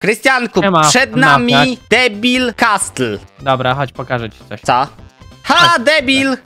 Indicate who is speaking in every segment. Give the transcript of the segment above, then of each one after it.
Speaker 1: Krystianku, przed nami Debil Castle.
Speaker 2: Dobra, chodź, pokażę ci coś.
Speaker 1: Co? Ha, debil!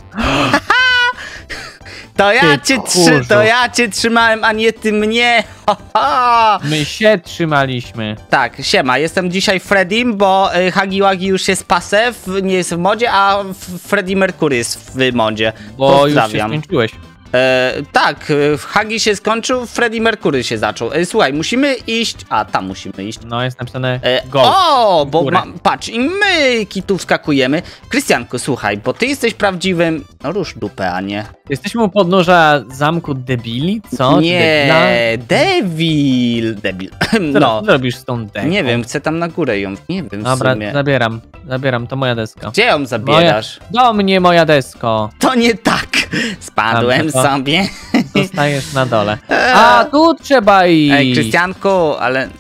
Speaker 1: To ja cię trzymałem, a nie ty mnie.
Speaker 2: My się trzymaliśmy.
Speaker 1: Tak, siema, jestem dzisiaj Freddym, bo Hagi Wagi już jest pasew, nie jest w modzie, a Freddie Mercury jest w modzie.
Speaker 2: Bo już się skończyłeś.
Speaker 1: Tak, Hagi się skończył, Freddie Mercury się zaczął. Słuchaj, musimy iść. A, tam musimy iść.
Speaker 2: No, jest napisane go.
Speaker 1: O, bo patrz, i my tu wskakujemy. Krystianku, słuchaj, bo ty jesteś prawdziwym. No rusz dupę, a nie.
Speaker 2: Jesteśmy u podnóża zamku debili? Co?
Speaker 1: Nie, debil.
Speaker 2: No. Co robisz z tą deską?
Speaker 1: Nie wiem, chcę tam na górę ją. Nie wiem.
Speaker 2: Dobra,
Speaker 1: w sumie.
Speaker 2: zabieram, to moja deska.
Speaker 1: Gdzie ją zabierasz?
Speaker 2: Do mnie moja desko.
Speaker 1: To nie tak. Spadłem sobie.
Speaker 2: Zostajesz na dole. A tu trzeba iść.
Speaker 1: Ej, Krystianku, ale...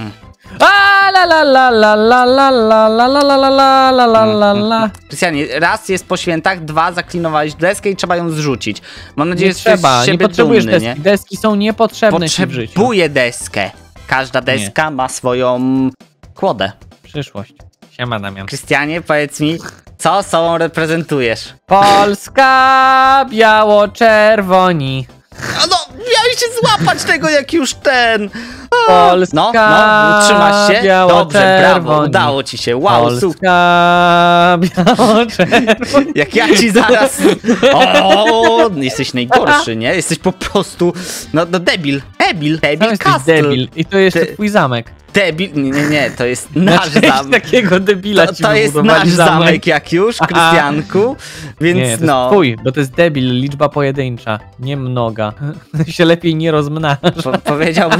Speaker 1: Krystianie, raz jest po świętach, dwa zaklinowałeś deskę i trzeba ją zrzucić. Mam nadzieję, że jesteś
Speaker 2: nie potrzebujesz
Speaker 1: dumny,
Speaker 2: deski. Deski są niepotrzebne ci w życiu.
Speaker 1: Potrzebuję deskę. Każda deska ma swoją kłodę.
Speaker 2: Przyszłość. Siema, Damian.
Speaker 1: Krystianie, powiedz mi, co sobą reprezentujesz?
Speaker 2: Polska, biało-czerwoni.
Speaker 1: No, miałeś się złapać tego, jak już ten...
Speaker 2: Polska,
Speaker 1: no, trzymasz się? Dobrze, brawo, udało ci się. Wow,
Speaker 2: Polska,
Speaker 1: super.
Speaker 2: biało-czerwoni.
Speaker 1: Jak ja ci zaraz... O, jesteś najgorszy, nie? Jesteś po prostu... No debil. Debil Castle.
Speaker 2: Debil. I to jeszcze twój zamek.
Speaker 1: Debil, nie, to jest nasz zamek.
Speaker 2: Takiego debila
Speaker 1: to jest nasz zamek jak już, Krystianku, więc
Speaker 2: nie, to
Speaker 1: no.
Speaker 2: jest twój, bo to jest debil, liczba pojedyncza, nie mnoga. się lepiej nie rozmnaża.
Speaker 1: Powiedziałbym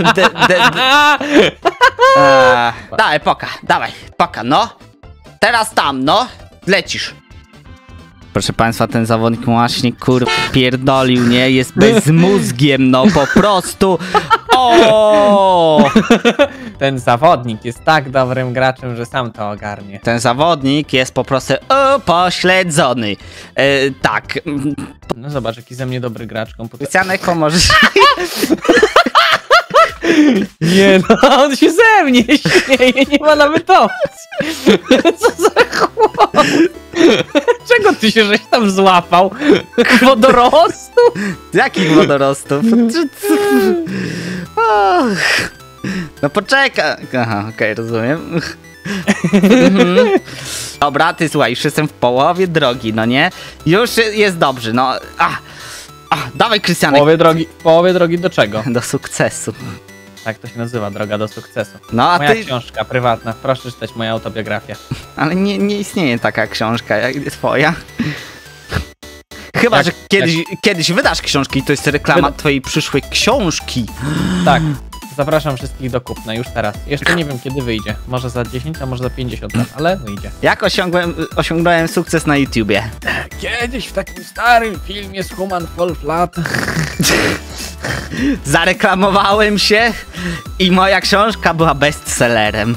Speaker 1: dawaj, poka, no. Teraz tam, no. Lecisz. Proszę państwa, ten zawodnik właśnie pierdolił, nie? Jest bezmózgiem, no po prostu. O!
Speaker 2: Ten zawodnik jest tak dobrym graczem, że sam to ogarnie.
Speaker 1: Ten zawodnik jest po prostu upośledzony. Tak.
Speaker 2: No zobacz, jaki ze mnie dobry gracz komputer.
Speaker 1: Krystianek, pomożesz?
Speaker 2: Nie no, on się ze mnie śmieje, nie ma nawet opcji. Co za chłop? Czego ty się żeś tam złapał? Wodorostu?
Speaker 1: Jakich wodorostów? No poczekaj. Aha, okej, rozumiem. Dobra, ty słuchaj, już jestem w połowie drogi, no nie? Już jest dobrze, no. Dawaj, Krystianek.
Speaker 2: W połowie drogi do czego?
Speaker 1: Do sukcesu.
Speaker 2: Tak to się nazywa, droga do sukcesu.
Speaker 1: No, a
Speaker 2: moja
Speaker 1: ty...
Speaker 2: książka prywatna, proszę czytać moją autobiografię.
Speaker 1: Ale nie istnieje taka książka jak twoja. Chyba, że kiedyś wydasz książki i to jest reklama twojej przyszłej książki.
Speaker 2: Tak, zapraszam wszystkich do kupna już teraz. Jeszcze nie wiem kiedy wyjdzie, może za 10, a może za 50 lat, ale wyjdzie.
Speaker 1: Jak osiągnąłem sukces na YouTubie?
Speaker 2: Kiedyś w takim starym filmie z Human Fall Flat.
Speaker 1: Zareklamowałem się i moja książka była bestsellerem.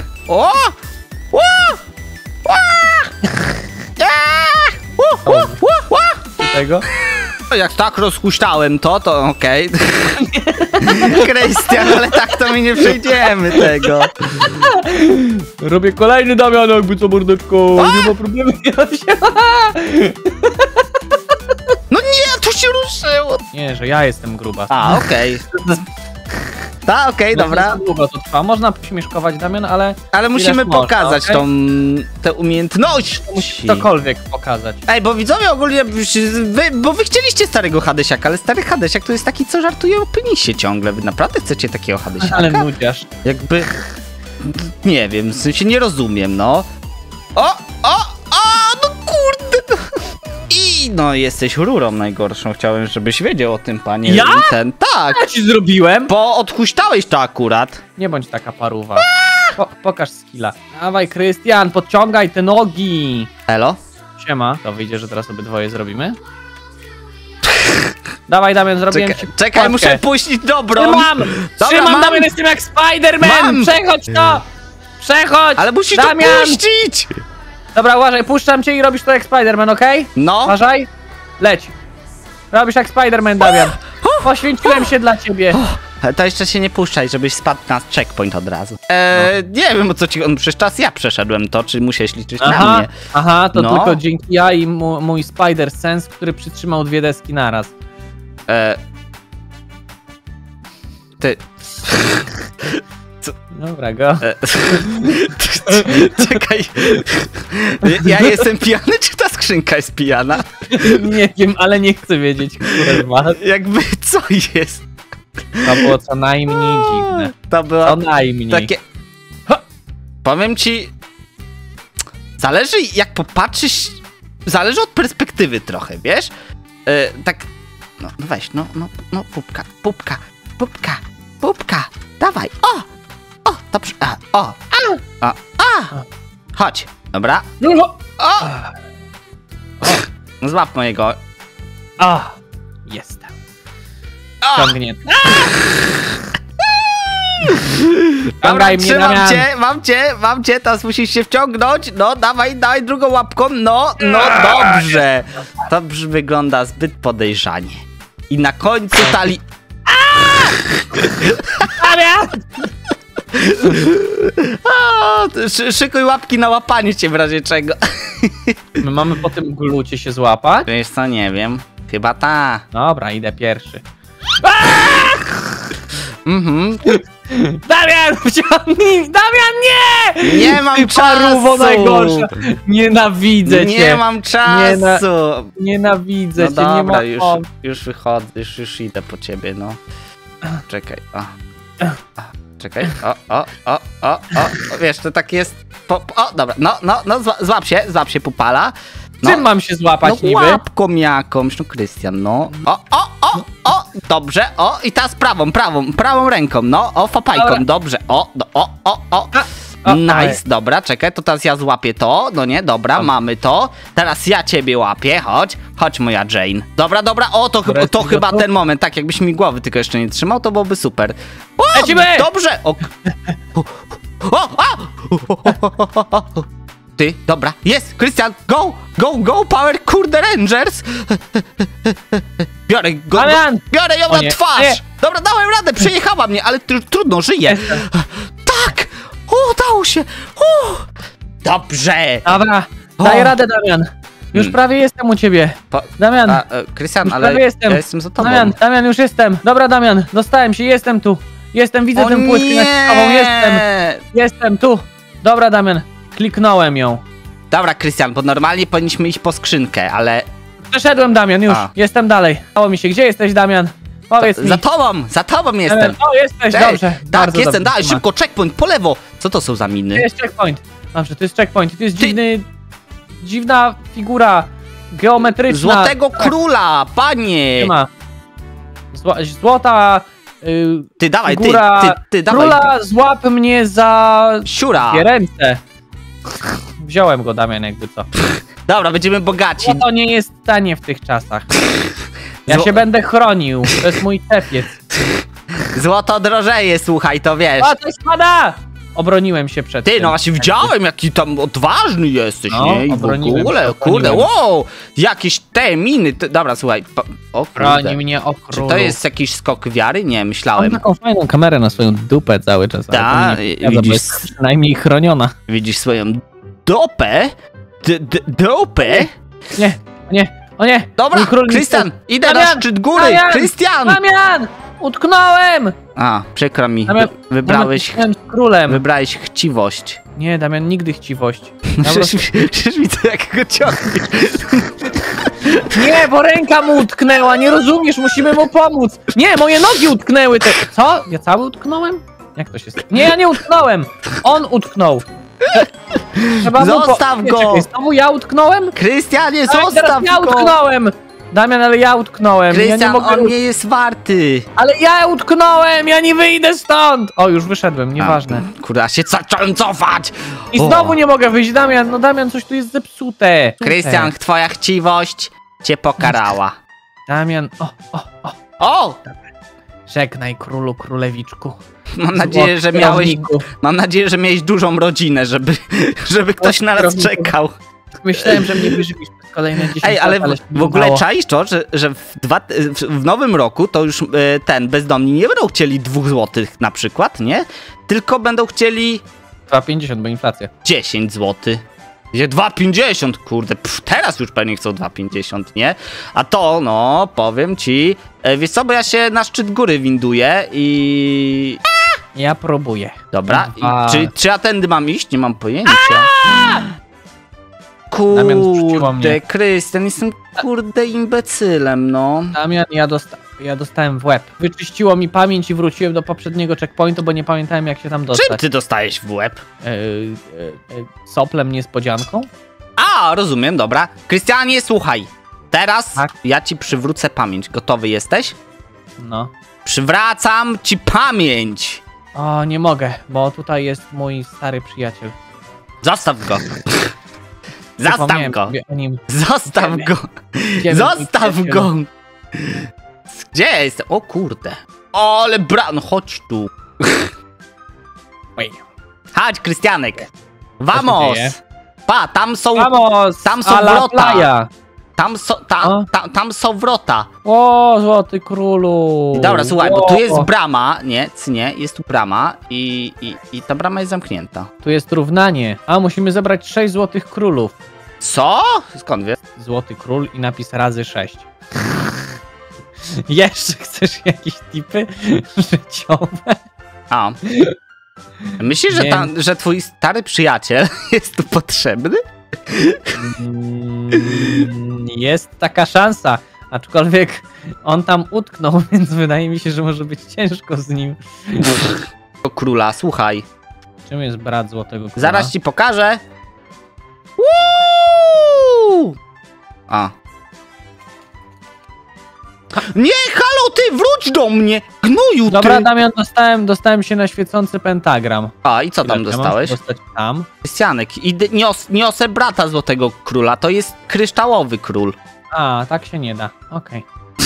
Speaker 2: Tego?
Speaker 1: Jak tak rozhuśtałem to okej. Krystian, ale tak to my nie przejdziemy tego.
Speaker 2: Robię kolejny Damian, jakby co mordeczko. Nie ma problemu.
Speaker 1: No nie, to się ruszyło.
Speaker 2: Nie, że ja jestem gruba.
Speaker 1: Okej. Okej, dobra.
Speaker 2: Długo to trwa. Można śmieszkować, Damian, ale...
Speaker 1: Ale musimy pokazać tę umiejętność.
Speaker 2: Musi ktokolwiek pokazać.
Speaker 1: Ej, bo widzowie ogólnie, bo wy chcieliście starego Hadesiaka, ale stary Hadesiak to jest taki, co żartuje o penisie ciągle. Wy naprawdę chcecie takiego Hadesiaka?
Speaker 2: Ale nudziarz.
Speaker 1: Jakby... Nie wiem, w sensie nie rozumiem, no. No kurde. I no, jesteś rurą najgorszą. Chciałem, żebyś wiedział o tym, panie.
Speaker 2: Ja?
Speaker 1: Tak.
Speaker 2: Co ci zrobiłem?
Speaker 1: Bo odhuśtałeś to akurat.
Speaker 2: Nie bądź taka paruwa. Pokaż skilla. Dawaj, Krystian, podciągaj te nogi.
Speaker 1: Elo?
Speaker 2: Siema. To wyjdzie, że teraz obydwoje zrobimy. Dawaj, Damian, zrobiłem ci
Speaker 1: Czekaj, muszę puścić dobrą.
Speaker 2: Trzymam, Damian, jestem jak Spider-Man. Przechodź to. Przechodź.
Speaker 1: Ale musisz
Speaker 2: Damian
Speaker 1: to puścić.
Speaker 2: Dobra, uważaj, puszczam cię i robisz to jak Spider-Man, okej?
Speaker 1: No.
Speaker 2: Uważaj. Leć. Robisz jak Spider-Man, Damian. Poświęciłem się dla ciebie.
Speaker 1: To jeszcze się nie puszczaj, żebyś spadł na checkpoint od razu. Nie wiem o co ci... Przecież czas ja przeszedłem to, czy musiałeś liczyć na mnie.
Speaker 2: Aha, to
Speaker 1: No.
Speaker 2: tylko dzięki ja i mój Spider Sense, który przytrzymał 2 deski naraz.
Speaker 1: Ty...
Speaker 2: Dobra, go.
Speaker 1: Czekaj. Ja jestem pijany, czy ta skrzynka jest pijana?
Speaker 2: Nie wiem, ale nie chcę wiedzieć, kurwa.
Speaker 1: Jakby co jest?
Speaker 2: To było co najmniej dziwne.
Speaker 1: To było
Speaker 2: Co najmniej.
Speaker 1: takie... Powiem ci... Zależy jak popatrzysz... Zależy od perspektywy trochę, wiesz? Tak... No weź, no, pupka. Dawaj, o, dobrze, chodź, dobra,
Speaker 2: No.
Speaker 1: złap mojego,
Speaker 2: Jestem.
Speaker 1: o,
Speaker 2: Ciągnięty.
Speaker 1: dobra,
Speaker 2: Ciągaj mnie,
Speaker 1: trzymam
Speaker 2: Damian.
Speaker 1: cię, mam cię, teraz musisz się wciągnąć, no, dawaj drugą łapką, no, dobrze, to wygląda zbyt podejrzanie i na końcu tali...
Speaker 2: Damian!
Speaker 1: Szykuj łapki na łapanie cię w razie czego.
Speaker 2: My mamy po tym glucie się złapać?
Speaker 1: Wiesz co, nie wiem. Chyba ta.
Speaker 2: Dobra, idę pierwszy. Damian, wciągnij! Damian, nie!
Speaker 1: Nie mam
Speaker 2: Ty parówo
Speaker 1: czasu!
Speaker 2: najgorsza. Nienawidzę cię.
Speaker 1: Nie mam czasu!
Speaker 2: Nienawidzę
Speaker 1: No
Speaker 2: cię,
Speaker 1: dobra,
Speaker 2: nie ma
Speaker 1: już wychodzę, już idę po ciebie, no. Czekaj, czekaj, wiesz, to tak jest... Dobra, no, złap się, pupala. No.
Speaker 2: Czym mam się złapać
Speaker 1: No
Speaker 2: niby?
Speaker 1: łapką jakąś, no Krystian, no. Dobrze, i teraz prawą ręką, no, fapajką,
Speaker 2: Dobra.
Speaker 1: dobrze, nice, dobra, czekaj, to teraz ja złapię to, no nie, dobra, mamy to. Teraz ja ciebie łapię, chodź moja Jane. Dobra, to chyba
Speaker 2: gotów?
Speaker 1: ten moment, tak jakbyś mi głowy tylko jeszcze nie trzymał, to byłoby super.
Speaker 2: Lecimy!
Speaker 1: Dobrze! Ty, dobra, jest, Krystian, go, Power, kurde, Rangers! Biorę ją na twarz!
Speaker 2: Nie.
Speaker 1: Dobra, dałem radę, przejechała mnie, ale trudno, żyję. Tak! Udało się! Dobrze!
Speaker 2: Dobra, daj radę, Damian. Już prawie jestem u ciebie. Damian,
Speaker 1: Krystian,
Speaker 2: już
Speaker 1: ale
Speaker 2: prawie jestem.
Speaker 1: ja jestem za tobą.
Speaker 2: Damian, już jestem. Dobra, Damian, dostałem się, jestem tu. Widzę tę płytkę naciskową, jestem tu. Dobra, Damian, kliknąłem ją.
Speaker 1: Dobra, Krystian, bo normalnie powinniśmy iść po skrzynkę, ale...
Speaker 2: Przeszedłem, Damian, już, jestem dalej. Dało mi się, gdzie jesteś, Damian? Powiedz mi.
Speaker 1: Za tobą jestem.
Speaker 2: O, jesteś, dobrze.
Speaker 1: Tak, jestem,
Speaker 2: dobrze.
Speaker 1: daj, szybko, checkpoint, po lewo. Co to są za
Speaker 2: To
Speaker 1: miny?
Speaker 2: jest checkpoint. Dobrze, to jest checkpoint. To jest dziwna figura geometryczna.
Speaker 1: Złotego króla, panie!
Speaker 2: Nie ma. Złota
Speaker 1: Ty dawaj,
Speaker 2: figura
Speaker 1: ty dawaj.
Speaker 2: króla, złap mnie za
Speaker 1: Siura.
Speaker 2: dwie ręce. Wziąłem go, Damian, jakby co.
Speaker 1: Dobra, będziemy bogaci.
Speaker 2: Złoto nie jest tanie w tych czasach. Ja się będę chronił. To jest mój tepiec.
Speaker 1: Złoto drożeje, słuchaj, to wiesz.
Speaker 2: O, to spada! Obroniłem się przed
Speaker 1: Ty,
Speaker 2: tym.
Speaker 1: no właśnie widziałem, jaki tam odważny jesteś,
Speaker 2: No,
Speaker 1: nie? I w
Speaker 2: obroniłem
Speaker 1: ogóle,
Speaker 2: się,
Speaker 1: kurde,
Speaker 2: obroniłem.
Speaker 1: wow! Jakieś te miny. Dobra, słuchaj. O
Speaker 2: Broni
Speaker 1: kurde.
Speaker 2: mnie o
Speaker 1: Czy
Speaker 2: królu.
Speaker 1: to jest jakiś skok wiary? Nie,
Speaker 2: Mam
Speaker 1: myślałem.
Speaker 2: taką fajną kamerę na swoją dupę cały czas. ale
Speaker 1: Ta,
Speaker 2: to nie przeszkadza, bo
Speaker 1: widzisz-
Speaker 2: jest przynajmniej chroniona.
Speaker 1: Widzisz swoją dupę? Dupę?
Speaker 2: O nie!
Speaker 1: Dobra,
Speaker 2: mój król mi
Speaker 1: Krystian, idę na
Speaker 2: Damian,
Speaker 1: szczyt góry!
Speaker 2: Damian,
Speaker 1: Krystian!
Speaker 2: Damian! Utknąłem!
Speaker 1: A, przykro mi.
Speaker 2: Damian,
Speaker 1: Wybrałeś
Speaker 2: Damian, z królem.
Speaker 1: Wybrałeś chciwość.
Speaker 2: Nie, Damian, nigdy chciwość.
Speaker 1: Przecież widzę, jak go ciągniesz.
Speaker 2: Nie, bo ręka mu utknęła, nie rozumiesz, musimy mu pomóc. Nie, moje nogi utknęły te... Co? Ja cały utknąłem? Jak to się stało? Nie, ja nie utknąłem! On utknął. Trzeba mu
Speaker 1: Zostaw
Speaker 2: Nie,
Speaker 1: go!
Speaker 2: czekaj, znowu ja utknąłem?
Speaker 1: Krystianie,
Speaker 2: Tak, teraz
Speaker 1: zostaw
Speaker 2: ja
Speaker 1: go!
Speaker 2: utknąłem! Damian, ale ja utknąłem. Ja nie
Speaker 1: Krystian,
Speaker 2: mogę...
Speaker 1: on nie jest warty.
Speaker 2: Ale ja utknąłem, ja nie wyjdę stąd! O, już wyszedłem, nieważne.
Speaker 1: Kurde, się zacząłem cofać.
Speaker 2: I znowu nie mogę wyjść, Damian, no Damian, coś tu jest zepsute.
Speaker 1: Krystian, twoja chciwość cię pokarała.
Speaker 2: Damian,
Speaker 1: O!
Speaker 2: żegnaj królu, królewiczku.
Speaker 1: Mam nadzieję, że miałeś dużą rodzinę, żeby ktoś na nas czekał.
Speaker 2: Myślałem, że mnie wyżywisz. kolejne 10
Speaker 1: Ej, ale
Speaker 2: lat, się
Speaker 1: w ogóle
Speaker 2: udało.
Speaker 1: czaisz to, że w nowym roku to już ten bezdomni nie będą chcieli 2 złotych na przykład, nie? Tylko będą chcieli
Speaker 2: 2,50, bo inflacja.
Speaker 1: 10 zł. 2,50, kurde, teraz już pewnie chcą 2,50, nie? A to, no, powiem ci, wiesz co, bo ja się na szczyt góry winduję i...
Speaker 2: Ja próbuję.
Speaker 1: Dobra, czy ja tędy mam iść? Nie mam pojęcia.
Speaker 2: Damian zrzuciło
Speaker 1: Kurde,
Speaker 2: mnie.
Speaker 1: Krystian, jestem kurde imbecylem, no.
Speaker 2: Damian, ja dostałem w łeb. Wyczyściło mi pamięć i wróciłem do poprzedniego checkpointu, bo nie pamiętałem jak się tam
Speaker 1: Czym
Speaker 2: dostać.
Speaker 1: ty dostałeś w łeb?
Speaker 2: Soplem niespodzianką?
Speaker 1: A, rozumiem, dobra. Krystianie, słuchaj. Teraz
Speaker 2: Tak?
Speaker 1: ja ci przywrócę pamięć. Gotowy jesteś?
Speaker 2: No.
Speaker 1: Przywracam ci pamięć.
Speaker 2: O, nie mogę, bo tutaj jest mój stary przyjaciel.
Speaker 1: Zostaw go. Zostaw
Speaker 2: Zapomniałem
Speaker 1: go.
Speaker 2: sobie o nim.
Speaker 1: Zostaw
Speaker 2: Gdzie-
Speaker 1: go.
Speaker 2: gdzie był mój
Speaker 1: Zostaw
Speaker 2: przyjaciel?
Speaker 1: go. Gdzie jest? O kurde. O, ale no chodź tu.
Speaker 2: Oj.
Speaker 1: Chodź, Krystianek.
Speaker 2: się
Speaker 1: Vamos.
Speaker 2: dzieje?
Speaker 1: Pa, tam są...
Speaker 2: Vamos!
Speaker 1: tam są
Speaker 2: a la
Speaker 1: wrota.
Speaker 2: playa.
Speaker 1: Tam są wrota.
Speaker 2: O, złoty królu!
Speaker 1: Dobra, słuchaj, bo
Speaker 2: O,
Speaker 1: tu jest brama, nie, jest tu brama i ta brama jest zamknięta.
Speaker 2: tu jest równanie. A, musimy zebrać 6 złotych królów.
Speaker 1: Co? Skąd wiesz?
Speaker 2: Złoty król i napis razy 6. Jeszcze chcesz jakieś tipy życiowe?
Speaker 1: A. Myślisz, że twój stary przyjaciel jest tu potrzebny?
Speaker 2: Jest taka szansa, aczkolwiek on tam utknął, więc wydaje mi się, że może być ciężko z nim.
Speaker 1: O króla, słuchaj.
Speaker 2: Czym jest brat złotego króla?
Speaker 1: Zaraz ci pokażę. Woo! A. Nie, halo, ty wróć do mnie! Gnoju, ty!
Speaker 2: Dobra, Damian, dostałem się na świecący pentagram.
Speaker 1: A, i co tam
Speaker 2: Chwileczkę,
Speaker 1: dostałeś?
Speaker 2: mam się dostać tam.
Speaker 1: Krystianek, niosę brata Złotego Króla, to jest kryształowy król.
Speaker 2: A, tak się nie da. Okej.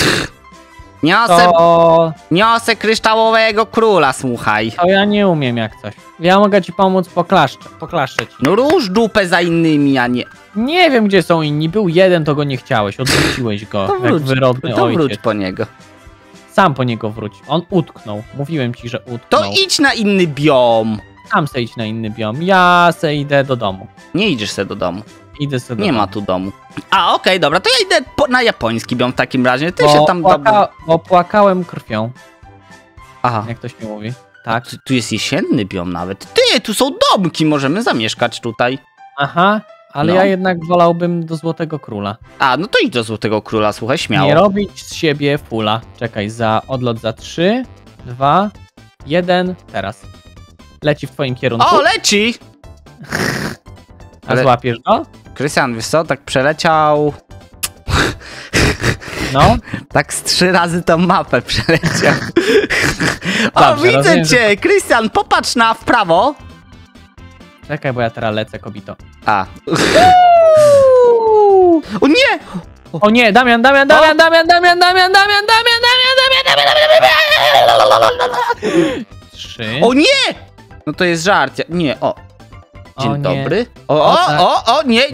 Speaker 1: Niosę kryształowego króla, słuchaj.
Speaker 2: To ja nie umiem jak coś. Ja mogę ci pomóc poklaszczeć.
Speaker 1: No róż dupę za innymi, a nie...
Speaker 2: Nie wiem, gdzie są inni. Był jeden, to go nie chciałeś. Odwróciłeś go,
Speaker 1: To
Speaker 2: jak
Speaker 1: wróć,
Speaker 2: wyrodny
Speaker 1: to wróć
Speaker 2: ojciec.
Speaker 1: po niego.
Speaker 2: Sam po niego wróć. On utknął. Mówiłem ci, że utknął.
Speaker 1: To idź na inny biom.
Speaker 2: Sam se idź na inny biom. Ja se idę do domu.
Speaker 1: Nie idziesz se do domu.
Speaker 2: Idę se do
Speaker 1: Nie
Speaker 2: domu.
Speaker 1: ma tu domu. A, okej, dobra, to ja idę na japoński biom w takim razie. Ty się tam...
Speaker 2: Bo płakałem krwią,
Speaker 1: Aha.
Speaker 2: jak to się mówi. Tak.
Speaker 1: Tu jest jesienny biom nawet. Ty, tu są domki, możemy zamieszkać tutaj.
Speaker 2: Aha, ale
Speaker 1: No.
Speaker 2: ja jednak wolałbym do Złotego Króla.
Speaker 1: A, no to idź do Złotego Króla, słuchaj, śmiało.
Speaker 2: Nie robić z siebie fula. Czekaj, odlot za 3, 2, 1, teraz. Leci w twoim kierunku.
Speaker 1: O, leci!
Speaker 2: A
Speaker 1: ale-
Speaker 2: złapiesz go?
Speaker 1: Krystian, wiesz co, tak przeleciał...
Speaker 2: No.
Speaker 1: Tak z 3 razy tą mapę przeleciał. O,
Speaker 2: Dobrze,
Speaker 1: widzę
Speaker 2: rozumiem, że-
Speaker 1: cię! Krystian, popatrz na w prawo.
Speaker 2: Czekaj, bo ja teraz lecę, kobito.
Speaker 1: A. O nie!
Speaker 2: O nie, Damian! 3.
Speaker 1: O nie! No to jest żart. Nie, o. Dzień
Speaker 2: O nie.
Speaker 1: dobry.
Speaker 2: O, tak.
Speaker 1: Nie,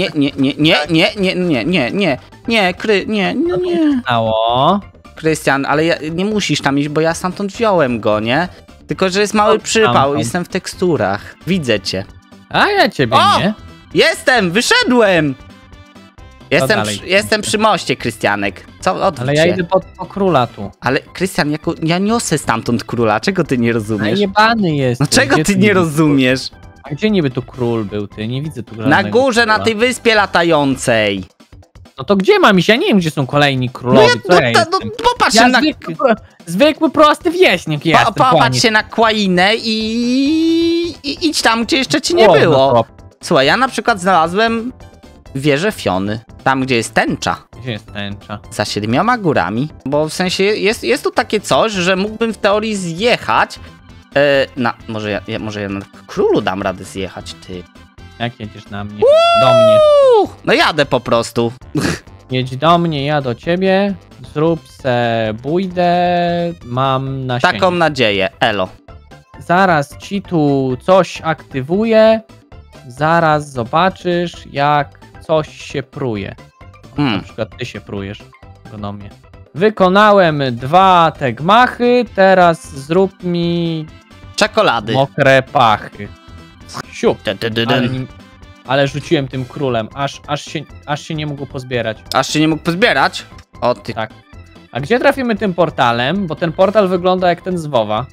Speaker 1: nie.
Speaker 2: Stało.
Speaker 1: Krystian, ale nie musisz tam iść, bo ja stamtąd wziąłem go, nie? Tylko, że jest mały
Speaker 2: O,
Speaker 1: przypał,
Speaker 2: tamtąd.
Speaker 1: jestem w teksturach. Widzę cię.
Speaker 2: A ja ciebie
Speaker 1: O!
Speaker 2: nie.
Speaker 1: Jestem, wyszedłem!
Speaker 2: dalej?
Speaker 1: Jestem przy moście, Krystianek. Co, odwróć
Speaker 2: Ale ja
Speaker 1: się.
Speaker 2: idę po króla tu.
Speaker 1: Ale Krystian, ja niosę stamtąd króla, czego ty nie rozumiesz?
Speaker 2: Najebany jest.
Speaker 1: No czego ty nie rozumiesz?
Speaker 2: A gdzie niby tu król był, ty? Nie widzę tu
Speaker 1: Na
Speaker 2: żadnego
Speaker 1: górze,
Speaker 2: króla.
Speaker 1: na tej wyspie latającej.
Speaker 2: No to gdzie mam iść? Ja nie wiem, gdzie są kolejni
Speaker 1: No,
Speaker 2: królowie.
Speaker 1: ja,
Speaker 2: Co ja
Speaker 1: no
Speaker 2: jestem?
Speaker 1: popatrz
Speaker 2: Ja
Speaker 1: się na...
Speaker 2: zwykły, prosty wieśniak jestem.
Speaker 1: Popatrz się na Kłainę i idź tam, gdzie jeszcze ci nie było. Słuchaj, ja na przykład znalazłem wieżę Fiony. Tam, gdzie jest tęcza.
Speaker 2: Gdzie jest tęcza?
Speaker 1: Za 7 górami. Bo w sensie jest tu takie coś, że mógłbym w teorii zjechać. Może ja na królu dam radę zjechać, ty.
Speaker 2: Jak jedziesz na mnie? Do mnie.
Speaker 1: No jadę po prostu.
Speaker 2: Jedź do mnie, ja do ciebie. Zrób se bójdę. Mam na
Speaker 1: Taką nadzieję, elo.
Speaker 2: Zaraz ci tu coś aktywuję. Zaraz zobaczysz, jak coś się pruje. Na
Speaker 1: Hmm.
Speaker 2: przykład ty się prujesz. Ekonomię. Wykonałem 2 te gmachy, teraz zrób mi
Speaker 1: Czekolady.
Speaker 2: mokre pachy. Siup. Ale,
Speaker 1: Aż
Speaker 2: ale rzuciłem tym królem, aż się nie mógł pozbierać.
Speaker 1: się nie mógł pozbierać? O ty.
Speaker 2: Tak. A gdzie trafimy tym portalem? Bo ten portal wygląda jak ten z WoWa.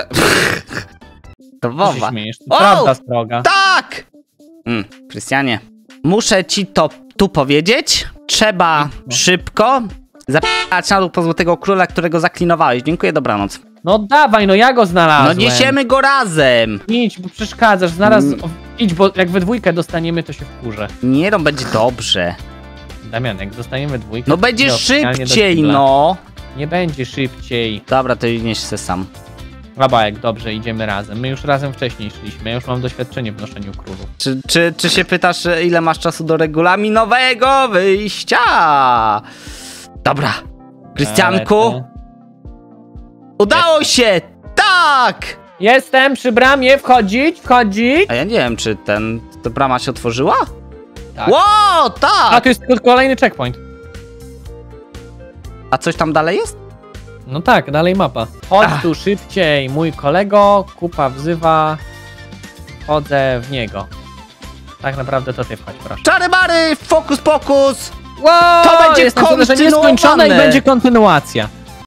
Speaker 1: To
Speaker 2: Co się
Speaker 1: Wowa.
Speaker 2: śmiejesz? To
Speaker 1: O!
Speaker 2: prawda stroga.
Speaker 1: Tak! Krystianie, muszę ci to tu powiedzieć. Trzeba szybko zapytać na dół po Złotego Króla, którego zaklinowałeś. Dziękuję, dobranoc.
Speaker 2: No dawaj, no ja go
Speaker 1: No
Speaker 2: znalazłem.
Speaker 1: niesiemy go razem.
Speaker 2: Idź, bo przeszkadzasz, zaraz idź, bo jak we dwójkę dostaniemy, to się wkurzę.
Speaker 1: Nie, no będzie dobrze.
Speaker 2: Damian, jak dostaniemy dwójkę...
Speaker 1: No
Speaker 2: to
Speaker 1: będzie
Speaker 2: idę oficjalnie do
Speaker 1: szybciej,
Speaker 2: kibla.
Speaker 1: no.
Speaker 2: Nie będzie szybciej.
Speaker 1: Dobra, to nieś se sam.
Speaker 2: Babajek, dobrze, idziemy razem. My już razem wcześniej szliśmy, ja już mam doświadczenie w noszeniu królów.
Speaker 1: Czy się pytasz, ile masz czasu do regulaminowego wyjścia? Dobra. Krystianku, udało się! Tak!
Speaker 2: Jestem przy bramie, wchodzić.
Speaker 1: A ja nie wiem, czy ta brama się otworzyła?
Speaker 2: Tak.
Speaker 1: Ło,
Speaker 2: A,
Speaker 1: tak!
Speaker 2: tu jest kolejny checkpoint.
Speaker 1: A coś tam dalej jest?
Speaker 2: No tak, dalej mapa. Chodź tu szybciej, mój kolego, kupa wzywa. Chodzę w niego. Tak naprawdę to ty wchodź, proszę.
Speaker 1: Czary bary, fokus pokus!
Speaker 2: Wow,
Speaker 1: To będzie
Speaker 2: jest napisane, że nieskończone i
Speaker 1: kontynuowane.
Speaker 2: będzie kontynuacja.